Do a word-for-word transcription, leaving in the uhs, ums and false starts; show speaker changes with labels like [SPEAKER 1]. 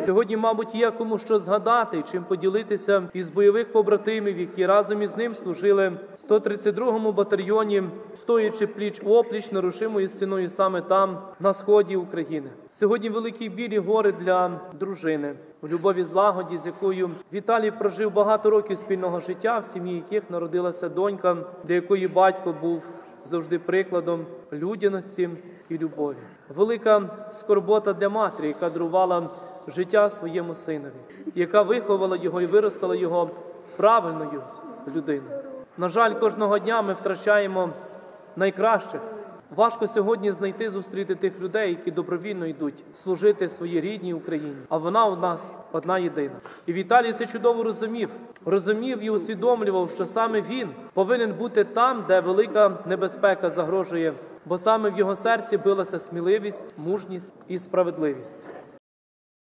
[SPEAKER 1] Сьогодні, мабуть, є кому що згадати, чим поділитися із бойових побратимів, які разом із ним служили в сто тридцять другому батальйоні, стоячи пліч-опліч нерушимою стіною саме там, на сході України. Сьогодні великий біль і горе для дружини, у любові злагоді, з якою Віталій прожив багато років спільного життя, в сім'ї яких народилася донька, для якої батько був завжди прикладом людяності і любові. Велика скорбота для матері, яка дарувала життя своєму синові, яка виховала його і виростила його правильною людиною. На жаль, кожного дня ми втрачаємо найкращих. Важко сьогодні знайти, зустріти тих людей, які добровільно йдуть служити своїй рідній Україні. А вона у нас одна єдина. І Віталій це чудово розумів. Розумів і усвідомлював, що саме він повинен бути там, де велика небезпека загрожує, бо саме в його серці билася сміливість, мужність і справедливість.